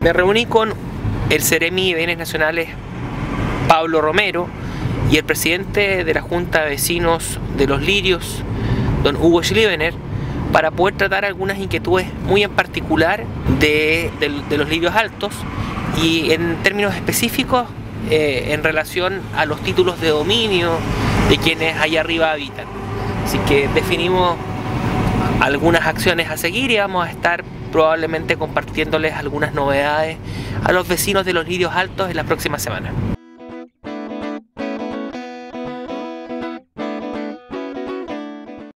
Me reuní con el Seremi de Bienes Nacionales, Pablo Romero, y el presidente de la Junta de Vecinos de Los Lirios, don Hugo Schlievener, para poder tratar algunas inquietudes muy en particular de los Lirios Altos y en términos específicos en relación a los títulos de dominio de quienes allá arriba habitan. Así que definimos algunas acciones a seguir y vamos a estar probablemente compartiéndoles algunas novedades a los vecinos de Los Lirios Altos en la próxima semana.